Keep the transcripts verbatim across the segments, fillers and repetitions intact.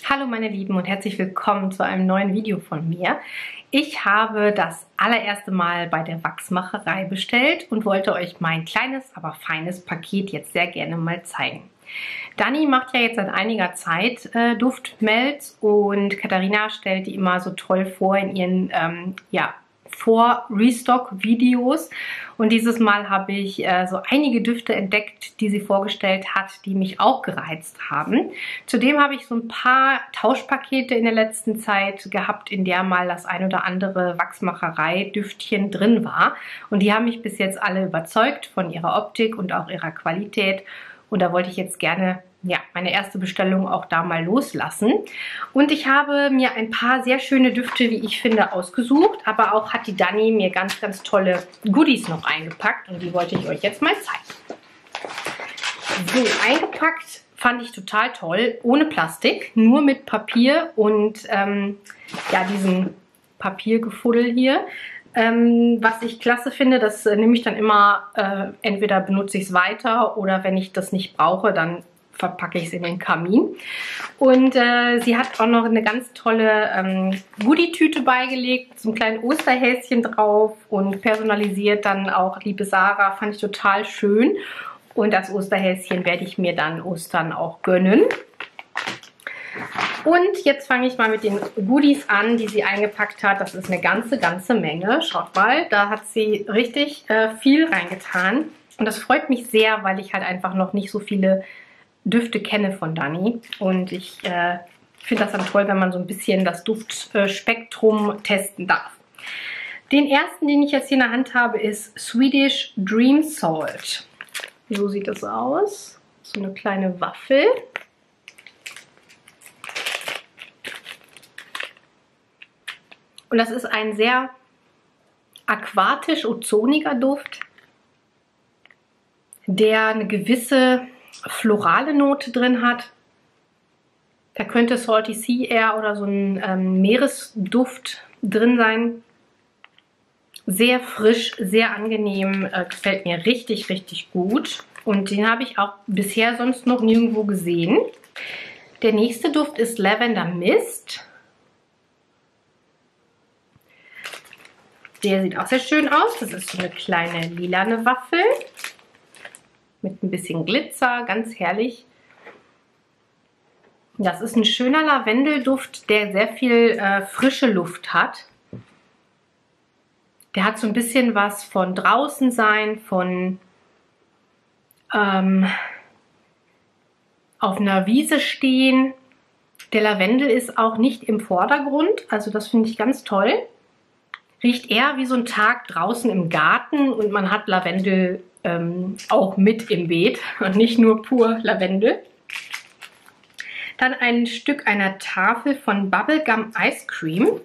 Hallo meine Lieben und herzlich willkommen zu einem neuen Video von mir. Ich habe das allererste Mal bei der Wachsmacherei bestellt und wollte euch mein kleines, aber feines Paket jetzt sehr gerne mal zeigen. Dani macht ja jetzt seit einiger Zeit äh, Duftmelz und Katharina stellt die immer so toll vor in ihren ähm, ja, Vor-Restock-Videos. Und dieses Mal habe ich äh, so einige Düfte entdeckt, die sie vorgestellt hat, die mich auch gereizt haben. Zudem habe ich so ein paar Tauschpakete in der letzten Zeit gehabt, in der mal das ein oder andere Wachsmacherei-Düftchen drin war. Und die haben mich bis jetzt alle überzeugt von ihrer Optik und auch ihrer Qualität. Und da wollte ich jetzt gerne ja, meine erste Bestellung auch da mal loslassen. Und ich habe mir ein paar sehr schöne Düfte, wie ich finde, ausgesucht. Aber auch hat die Dani mir ganz, ganz tolle Goodies noch eingepackt. Und die wollte ich euch jetzt mal zeigen. So, eingepackt fand ich total toll. Ohne Plastik, nur mit Papier und ähm, ja, diesen Papiergefuddel hier. Ähm, was ich klasse finde, das äh, nehme ich dann immer, äh, entweder benutze ich es weiter oder wenn ich das nicht brauche, dann verpacke ich es in den Kamin. Und äh, sie hat auch noch eine ganz tolle ähm, Goodie-Tüte beigelegt, so ein kleines Osterhäschen drauf und personalisiert dann auch liebe Sarah, fand ich total schön. Und das Osterhäschen werde ich mir dann Ostern auch gönnen. Und jetzt fange ich mal mit den Goodies an, die sie eingepackt hat. Das ist eine ganze, ganze Menge. Schaut mal, da hat sie richtig äh, viel reingetan. Und das freut mich sehr, weil ich halt einfach noch nicht so viele Düfte kenne von Dani. Und ich äh, finde das dann toll, wenn man so ein bisschen das Duftspektrum testen darf. Den ersten, den ich jetzt hier in der Hand habe, ist Swedish Dream Salt. So sieht das aus. So eine kleine Waffel. Und das ist ein sehr aquatisch-ozoniger Duft, der eine gewisse florale Note drin hat. Da könnte Salty Sea Air oder so ein ähm, Meeresduft drin sein. Sehr frisch, sehr angenehm, äh, gefällt mir richtig, richtig gut. Und den habe ich auch bisher sonst noch nirgendwo gesehen. Der nächste Duft ist Lavender Mist. Der sieht auch sehr schön aus. Das ist so eine kleine lilane Waffel mit ein bisschen Glitzer, ganz herrlich. Das ist ein schöner Lavendelduft, der sehr viel äh, frische Luft hat. Der hat so ein bisschen was von draußen sein, von ähm, auf einer Wiese stehen. Der Lavendel ist auch nicht im Vordergrund, also das finde ich ganz toll. Riecht eher wie so ein Tag draußen im Garten und man hat Lavendel ähm, auch mit im Beet und nicht nur pur Lavendel. Dann ein Stück einer Tafel von Bubblegum Ice Cream.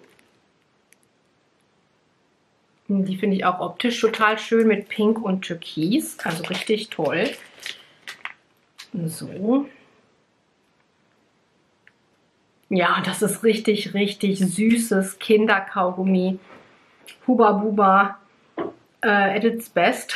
Die finde ich auch optisch total schön mit Pink und Türkis, also richtig toll. So. Ja, das ist richtig, richtig süßes Kinderkaugummi. Huba Buba äh, at its best.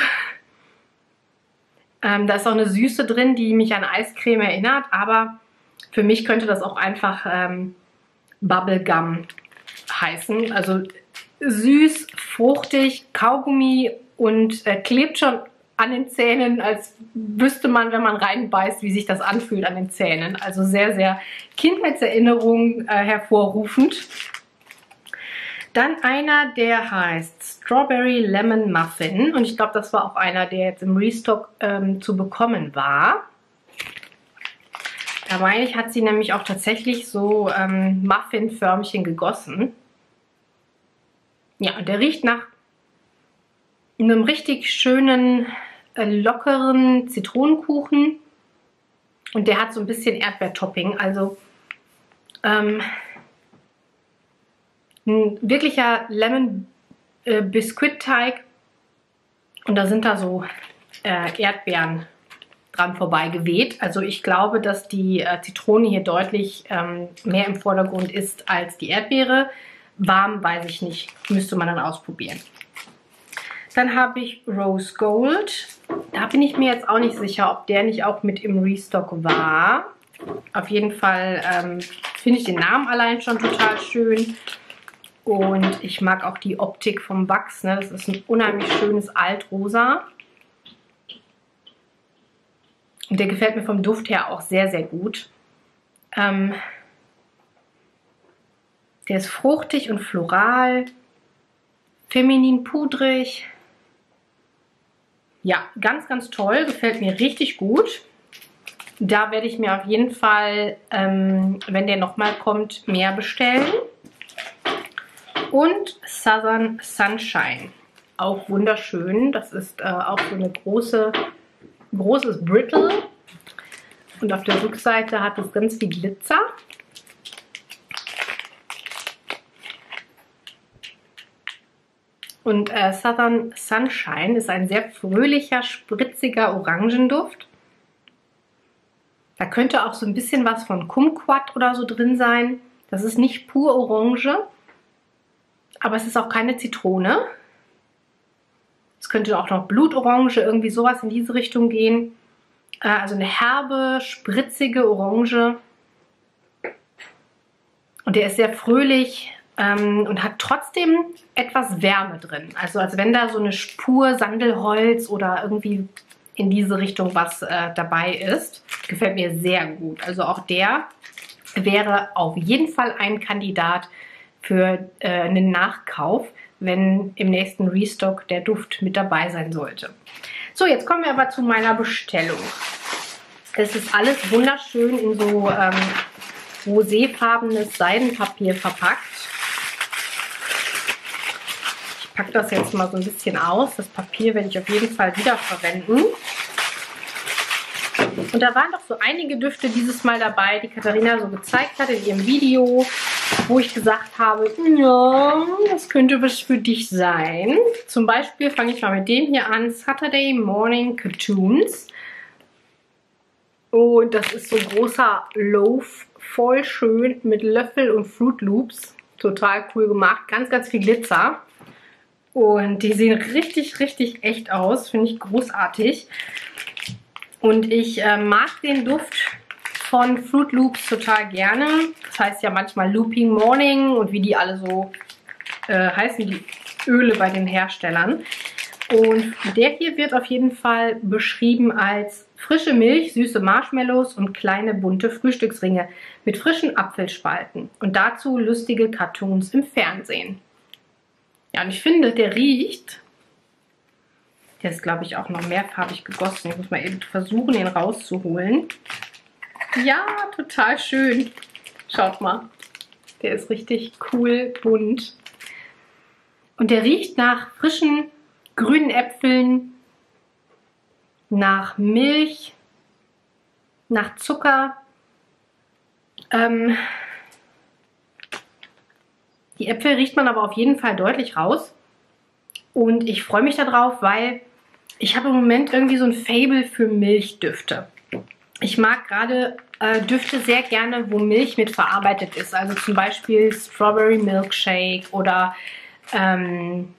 Ähm, da ist auch eine Süße drin, die mich an Eiscreme erinnert, aber für mich könnte das auch einfach ähm, Bubblegum heißen. Also süß, fruchtig, Kaugummi und äh, klebt schon an den Zähnen, als wüsste man, wenn man reinbeißt, wie sich das anfühlt an den Zähnen. Also sehr, sehr Kindheitserinnerung äh, hervorrufend. Dann einer, der heißt Strawberry Lemon Muffin. Und ich glaube, das war auch einer, der jetzt im Restock ähm, zu bekommen war. Da meine ich, hat sie nämlich auch tatsächlich so ähm, Muffin-Förmchen gegossen. Ja, und der riecht nach einem richtig schönen, äh, lockeren Zitronenkuchen. Und der hat so ein bisschen Erdbeertopping. Also ähm, ein wirklicher Lemon-Biskuitteig und da sind da so äh, Erdbeeren dran vorbei geweht. Also ich glaube, dass die äh, Zitrone hier deutlich ähm, mehr im Vordergrund ist als die Erdbeere. Warm weiß ich nicht, müsste man dann ausprobieren. Dann habe ich Rose Gold. Da bin ich mir jetzt auch nicht sicher, ob der nicht auch mit im Restock war. Auf jeden Fall ähm, finde ich den Namen allein schon total schön. Und ich mag auch die Optik vom Wachs. Ne? Das ist ein unheimlich schönes Altrosa. Und der gefällt mir vom Duft her auch sehr, sehr gut. Ähm, der ist fruchtig und floral, feminin pudrig. Ja, ganz, ganz toll. Gefällt mir richtig gut. Da werde ich mir auf jeden Fall, ähm, wenn der nochmal kommt, mehr bestellen. Und Southern Sunshine. Auch wunderschön. Das ist äh, auch so eine große, großes Brittle. Und auf der Rückseite hat es ganz viel Glitzer. Und äh, Southern Sunshine ist ein sehr fröhlicher, spritziger Orangenduft. Da könnte auch so ein bisschen was von Kumquat oder so drin sein. Das ist nicht pur Orange, aber es ist auch keine Zitrone. Es könnte auch noch Blutorange, irgendwie sowas in diese Richtung gehen. Äh, also eine herbe, spritzige Orange. Und der ist sehr fröhlich ähm, und hat trotzdem etwas Wärme drin. Also als wenn da so eine Spur Sandelholz oder irgendwie in diese Richtung was äh, dabei ist. Gefällt mir sehr gut. Also auch der wäre auf jeden Fall ein Kandidat für äh, einen Nachkauf, wenn im nächsten Restock der Duft mit dabei sein sollte. So, jetzt kommen wir aber zu meiner Bestellung. Es ist alles wunderschön in so ähm, roséfarbenes Seidenpapier verpackt. Ich packe das jetzt mal so ein bisschen aus. Das Papier werde ich auf jeden Fall wiederverwenden. Und da waren doch so einige Düfte dieses Mal dabei, die Katharina so gezeigt hat in ihrem Video, wo ich gesagt habe, ja, das könnte was für dich sein. Zum Beispiel fange ich mal mit dem hier an, Saturday Morning Cartoons. Und das ist so ein großer Loaf, voll schön mit Löffel und Fruit Loops. Total cool gemacht, ganz, ganz viel Glitzer. Und die sehen richtig, richtig echt aus, finde ich großartig. Und ich äh, mag den Duft von Fruit Loops total gerne. Das heißt ja manchmal Looping Morning und wie die alle so äh, heißen, die Öle bei den Herstellern. Und der hier wird auf jeden Fall beschrieben als frische Milch, süße Marshmallows und kleine bunte Frühstücksringe mit frischen Apfelspalten. Und dazu lustige Cartoons im Fernsehen. Ja, und ich finde, der riecht... Der ist, glaube ich, auch noch mehrfarbig gegossen. Ich muss mal eben versuchen, ihn rauszuholen. Ja, total schön. Schaut mal. Der ist richtig cool bunt. Und der riecht nach frischen grünen Äpfeln, nach Milch, nach Zucker. Ähm, die Äpfel riecht man aber auf jeden Fall deutlich raus. Und ich freue mich darauf, weil ich habe im Moment irgendwie so ein Faible für Milchdüfte. Ich mag gerade äh, Düfte sehr gerne, wo Milch mit verarbeitet ist. Also zum Beispiel Strawberry Milkshake oder ähm,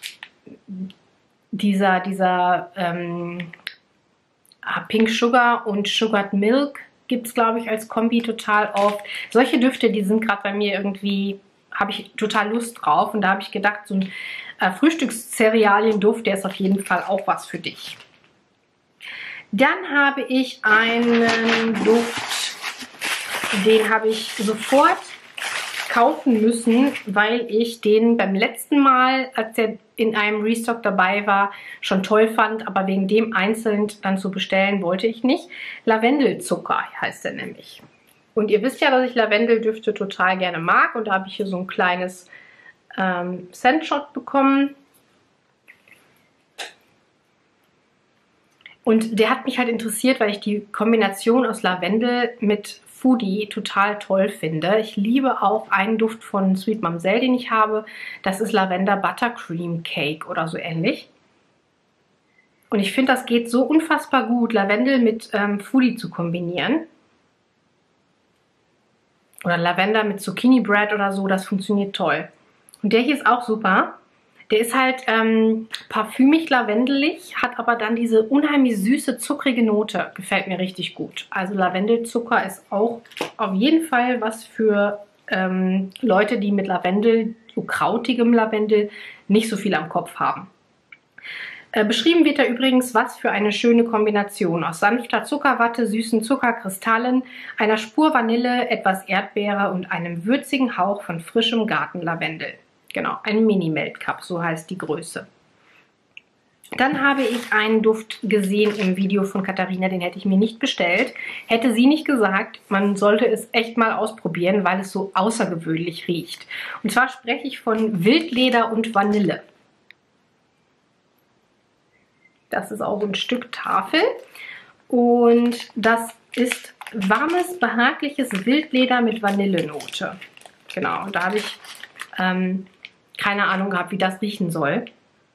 dieser, dieser ähm, Pink Sugar und Sugared Milk gibt es, glaube ich, als Kombi total oft. Solche Düfte, die sind gerade bei mir irgendwie, habe ich total Lust drauf. Und da habe ich gedacht, so ein äh, Frühstückszerealienduft, der ist auf jeden Fall auch was für dich. Dann habe ich einen Duft, den habe ich sofort kaufen müssen, weil ich den beim letzten Mal, als er in einem Restock dabei war, schon toll fand, aber wegen dem einzeln dann zu bestellen wollte ich nicht. Lavendelzucker heißt er nämlich. Und ihr wisst ja, dass ich Lavendeldüfte total gerne mag und da habe ich hier so ein kleines ähm, Scent-Shot bekommen. Und der hat mich halt interessiert, weil ich die Kombination aus Lavendel mit Foodie total toll finde. Ich liebe auch einen Duft von Sweet Mamselle, den ich habe. Das ist Lavender Buttercream Cake oder so ähnlich. Und ich finde, das geht so unfassbar gut, Lavendel mit ähm, Foodie zu kombinieren. Oder Lavender mit Zucchini Bread oder so, das funktioniert toll. Und der hier ist auch super. Der ist halt ähm, parfümig lavendelig, hat aber dann diese unheimlich süße, zuckrige Note. Gefällt mir richtig gut. Also Lavendelzucker ist auch auf jeden Fall was für ähm, Leute, die mit Lavendel, so krautigem Lavendel, nicht so viel am Kopf haben. Äh, beschrieben wird da übrigens, was für eine schöne Kombination aus sanfter Zuckerwatte, süßen Zuckerkristallen, einer Spur Vanille, etwas Erdbeere und einem würzigen Hauch von frischem Gartenlavendel. Genau, ein Mini-Melt-Cup, so heißt die Größe. Dann habe ich einen Duft gesehen im Video von Katharina, den hätte ich mir nicht bestellt. Hätte sie nicht gesagt, man sollte es echt mal ausprobieren, weil es so außergewöhnlich riecht. Und zwar spreche ich von Wildleder und Vanille. Das ist auch ein Stück Tafel. Und das ist warmes, behagliches Wildleder mit Vanillenote. Genau, und da habe ich ähm, keine Ahnung gehabt, wie das riechen soll.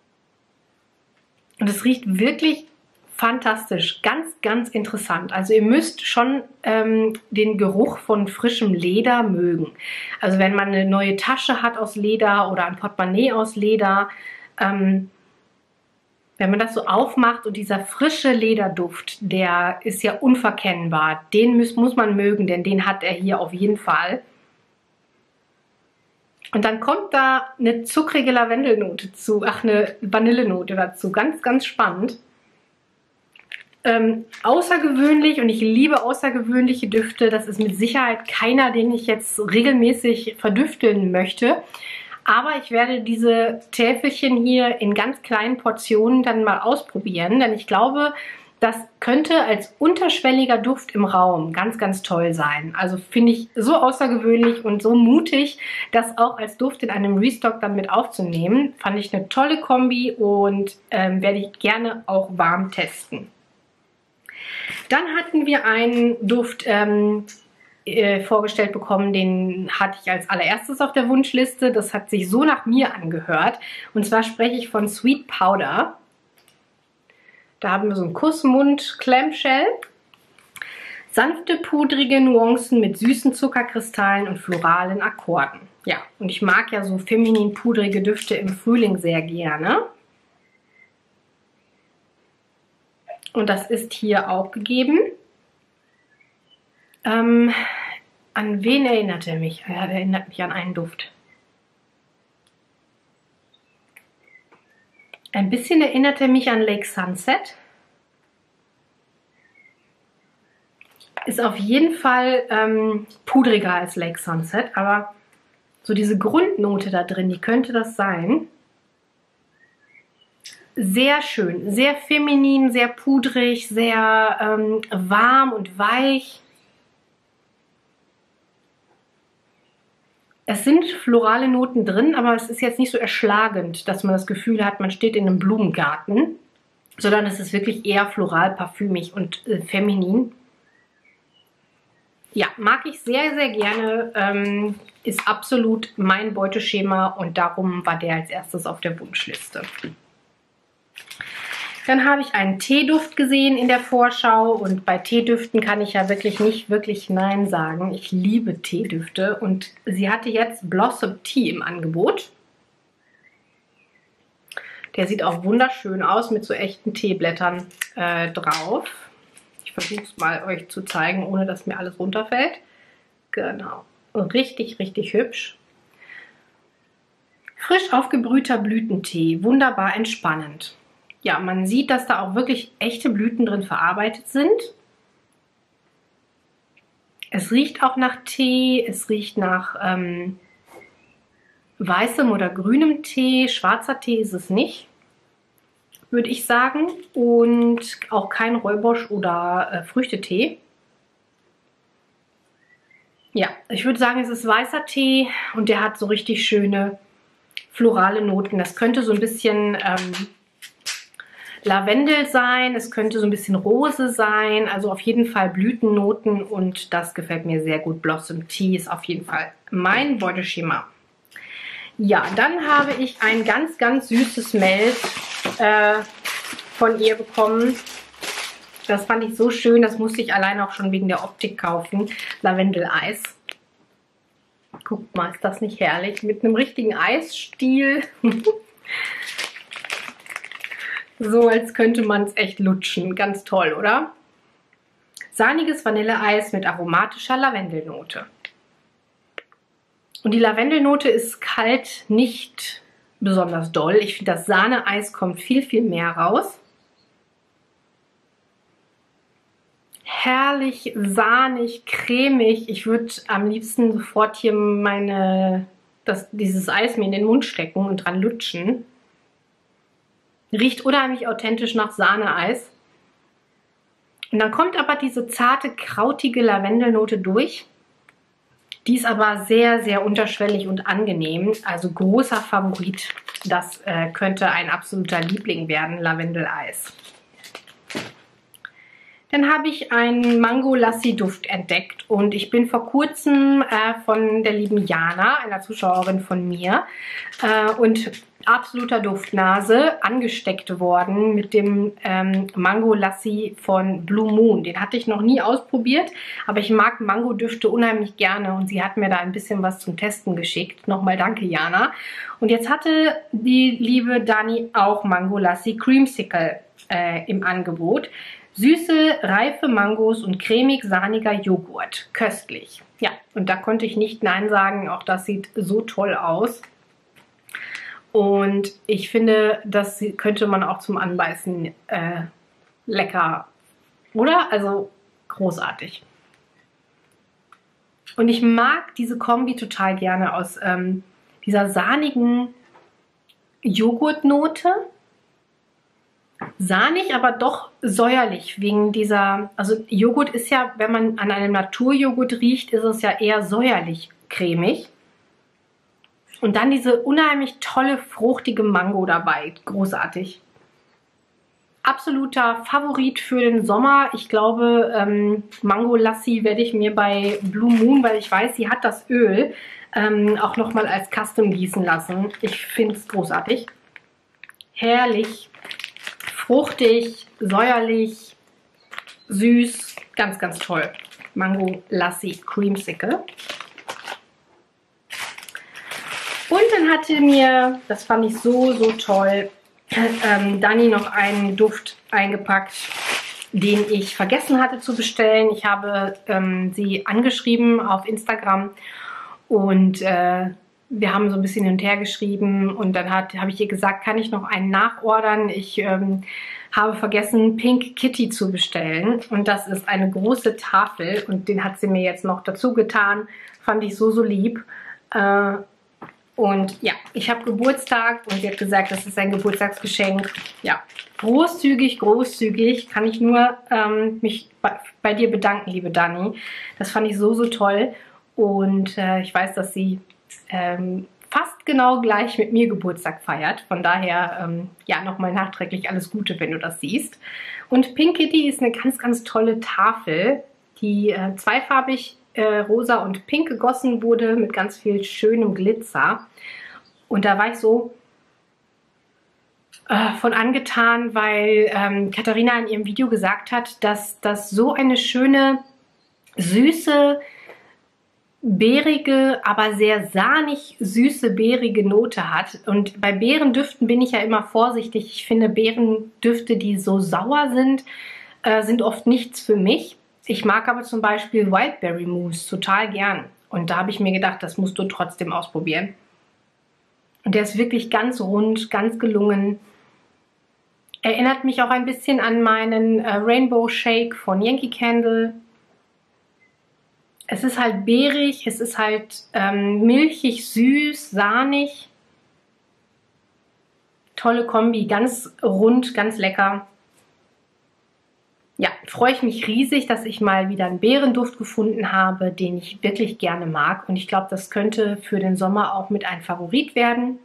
Und es riecht wirklich fantastisch, ganz, ganz interessant. Also ihr müsst schon ähm, den Geruch von frischem Leder mögen. Also wenn man eine neue Tasche hat aus Leder oder ein Portemonnaie aus Leder, ähm, wenn man das so aufmacht und dieser frische Lederduft, der ist ja unverkennbar. Den muss, muss man mögen, denn den hat er hier auf jeden Fall. Und dann kommt da eine zuckrige Lavendelnote zu, ach, eine Vanillenote dazu. Ganz, ganz spannend. Ähm, außergewöhnlich, und ich liebe außergewöhnliche Düfte. Das ist mit Sicherheit keiner, den ich jetzt regelmäßig verdüfteln möchte. Aber ich werde diese Täfelchen hier in ganz kleinen Portionen dann mal ausprobieren, denn ich glaube, das könnte als unterschwelliger Duft im Raum ganz, ganz toll sein. Also finde ich so außergewöhnlich und so mutig, das auch als Duft in einem Restock dann mit aufzunehmen. Fand ich eine tolle Kombi und ähm, werde ich gerne auch warm testen. Dann hatten wir einen Duft ähm, äh, vorgestellt bekommen, den hatte ich als allererstes auf der Wunschliste. Das hat sich so nach mir angehört. Und zwar spreche ich von Sweet Powder. Da haben wir so einen Kussmund Clamshell. Sanfte, pudrige Nuancen mit süßen Zuckerkristallen und floralen Akkorden. Ja, und ich mag ja so feminin pudrige Düfte im Frühling sehr gerne. Und das ist hier auch gegeben. Ähm, an wen erinnert er mich? Er erinnert mich an einen Duft. Ein bisschen erinnert er mich an Lake Sunset. Ist auf jeden Fall ähm, pudriger als Lake Sunset, aber so diese Grundnote da drin, die könnte das sein. Sehr schön, sehr feminin, sehr pudrig, sehr ähm, warm und weich. Es sind florale Noten drin, aber es ist jetzt nicht so erschlagend, dass man das Gefühl hat, man steht in einem Blumengarten, sondern es ist wirklich eher floral, parfümig und äh, feminin. Ja, mag ich sehr, sehr gerne, ähm, ist absolut mein Beuteschema und darum war der als erstes auf der Wunschliste. Dann habe ich einen Teeduft gesehen in der Vorschau und bei Teedüften kann ich ja wirklich nicht wirklich Nein sagen. Ich liebe Teedüfte und sie hatte jetzt Blossom Tea im Angebot. Der sieht auch wunderschön aus mit so echten Teeblättern äh, drauf. Ich versuche es mal euch zu zeigen, ohne dass mir alles runterfällt. Genau, richtig, richtig hübsch. Frisch aufgebrühter Blütentee, wunderbar entspannend. Ja, man sieht, dass da auch wirklich echte Blüten drin verarbeitet sind. Es riecht auch nach Tee, es riecht nach ähm, weißem oder grünem Tee. Schwarzer Tee ist es nicht, würde ich sagen. Und auch kein Räubusch oder äh, Früchtetee. Ja, ich würde sagen, es ist weißer Tee und der hat so richtig schöne florale Noten. Das könnte so ein bisschen Ähm, Lavendel sein, es könnte so ein bisschen Rose sein, also auf jeden Fall Blütennoten und das gefällt mir sehr gut. Blossom Tea ist auf jeden Fall mein Beuteschema. Ja, dann habe ich ein ganz, ganz süßes Melt äh, von ihr bekommen. Das fand ich so schön, das musste ich allein auch schon wegen der Optik kaufen. Lavendel-Eis. Guckt mal, ist das nicht herrlich? Mit einem richtigen Eisstiel. So, als könnte man es echt lutschen. Ganz toll, oder? Sahniges Vanilleeis mit aromatischer Lavendelnote. Und die Lavendelnote ist kalt nicht besonders doll. Ich finde, das Sahneeis kommt viel, viel mehr raus. Herrlich, sahnig, cremig. Ich würde am liebsten sofort hier meine, das, dieses Eis mir in den Mund stecken und dran lutschen. Riecht unheimlich authentisch nach Sahneeis. Und dann kommt aber diese zarte, krautige Lavendelnote durch. Die ist aber sehr, sehr unterschwellig und angenehm. Also großer Favorit. Das äh, könnte ein absoluter Liebling werden, Lavendeleis. Dann habe ich einen Mango Lassi Duft entdeckt und ich bin vor kurzem äh, von der lieben Jana, einer Zuschauerin von mir, äh, und absoluter Duftnase angesteckt worden mit dem ähm, Mango Lassi von Blue Moon. Den hatte ich noch nie ausprobiert, aber ich mag Mango-Düfte unheimlich gerne und sie hat mir da ein bisschen was zum Testen geschickt. Nochmal danke, Jana. Und jetzt hatte die liebe Dani auch Mango Lassi Creamsicle äh, im Angebot. Süße, reife Mangos und cremig-sahniger Joghurt. Köstlich. Ja, und da konnte ich nicht Nein sagen. Auch das sieht so toll aus. Und ich finde, das könnte man auch zum Anbeißen äh, lecker, oder? Also großartig. Und ich mag diese Kombi total gerne aus ähm, dieser sahnigen Joghurtnote. Sahnig, aber doch säuerlich, wegen dieser, also Joghurt ist ja, wenn man an einem Naturjoghurt riecht, ist es ja eher säuerlich cremig. Und dann diese unheimlich tolle, fruchtige Mango dabei. Großartig. Absoluter Favorit für den Sommer. Ich glaube, ähm, Mango Lassi werde ich mir bei Blue Moon, weil ich weiß, sie hat das Öl, ähm, auch nochmal als Custom gießen lassen. Ich finde es großartig. Herrlich. Fruchtig, säuerlich, süß. Ganz, ganz toll. Mango Lassi Creamsicle. Und dann hatte mir, das fand ich so, so toll, ähm, Dani noch einen Duft eingepackt, den ich vergessen hatte zu bestellen. Ich habe ähm, sie angeschrieben auf Instagram und äh, wir haben so ein bisschen hin und her geschrieben und dann habe ich ihr gesagt, kann ich noch einen nachordern? Ich ähm, habe vergessen, Pink Kitty zu bestellen und das ist eine große Tafel und den hat sie mir jetzt noch dazu getan. Fand ich so, so lieb. Äh, Und ja, ich habe Geburtstag und sie hat gesagt, das ist ein Geburtstagsgeschenk. Ja, großzügig, großzügig. Kann ich nur ähm, mich bei, bei dir bedanken, liebe Dani. Das fand ich so, so toll. Und äh, ich weiß, dass sie ähm, fast genau gleich mit mir Geburtstag feiert. Von daher, ähm, ja, nochmal nachträglich alles Gute, wenn du das siehst. Und Pink Kitty ist eine ganz, ganz tolle Tafel, die äh, zweifarbig rosa und pink gegossen wurde mit ganz viel schönem Glitzer. Und da war ich so äh, von angetan, weil ähm, Katharina in ihrem Video gesagt hat, dass das so eine schöne, süße, beerige, aber sehr sahnig süße, beerige Note hat. Und bei Beerendüften bin ich ja immer vorsichtig. Ich finde, Beerendüfte, die so sauer sind, äh, sind oft nichts für mich. Ich mag aber zum Beispiel Wildberry Mousse total gern. Und da habe ich mir gedacht, das musst du trotzdem ausprobieren. Und der ist wirklich ganz rund, ganz gelungen. Erinnert mich auch ein bisschen an meinen äh, Rainbow Shake von Yankee Candle. Es ist halt beerig, es ist halt ähm, milchig, süß, sahnig. Tolle Kombi, ganz rund, ganz lecker. Ja, freue ich mich riesig, dass ich mal wieder einen Beerenduft gefunden habe, den ich wirklich gerne mag. Und ich glaube, das könnte für den Sommer auch mit ein Favorit werden.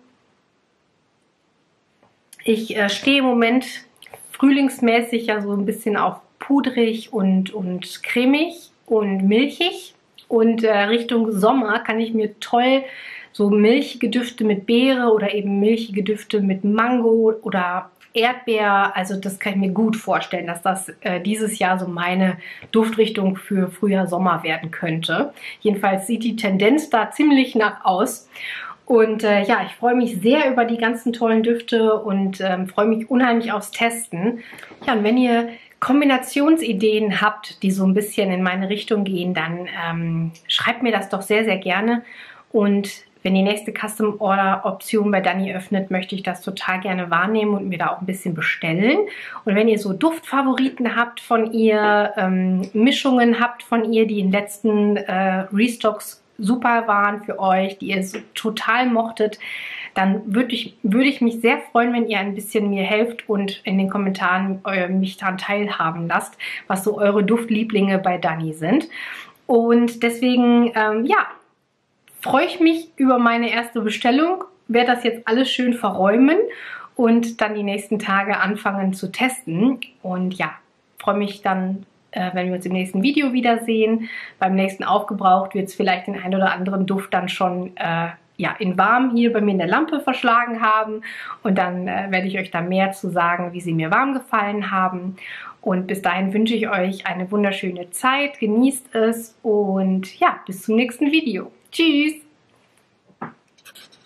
Ich äh, stehe im Moment frühlingsmäßig ja so ein bisschen auf pudrig und, und cremig und milchig. Und äh, Richtung Sommer kann ich mir toll so milchige Düfte mit Beere oder eben milchige Düfte mit Mango oder Erdbeer, also das kann ich mir gut vorstellen, dass das äh, dieses Jahr so meine Duftrichtung für Frühjahr, Sommer werden könnte. Jedenfalls sieht die Tendenz da ziemlich nach aus. Und äh, ja, ich freue mich sehr über die ganzen tollen Düfte und ähm, freue mich unheimlich aufs Testen. Ja, und wenn ihr Kombinationsideen habt, die so ein bisschen in meine Richtung gehen, dann ähm, schreibt mir das doch sehr, sehr gerne. Und wenn die nächste Custom Order Option bei Dani öffnet, möchte ich das total gerne wahrnehmen und mir da auch ein bisschen bestellen. Und wenn ihr so Duftfavoriten habt von ihr, ähm, Mischungen habt von ihr, die in den letzten äh, Restocks super waren für euch, die ihr so total mochtet, dann würde ich, würde ich mich sehr freuen, wenn ihr ein bisschen mir helft und in den Kommentaren äh, mich daran teilhaben lasst, was so eure Duftlieblinge bei Dani sind. Und deswegen, ähm, ja, freue ich mich über meine erste Bestellung, werde das jetzt alles schön verräumen und dann die nächsten Tage anfangen zu testen. Und ja, freue mich dann, äh, wenn wir uns im nächsten Video wiedersehen. Beim nächsten Aufgebraucht wird es vielleicht den ein oder anderen Duft dann schon äh, ja, in warm hier bei mir in der Lampe verschlagen haben. Und dann äh, werde ich euch da mehr zu sagen, wie sie mir warm gefallen haben. Und bis dahin wünsche ich euch eine wunderschöne Zeit. Genießt es und ja, bis zum nächsten Video. Tschüss!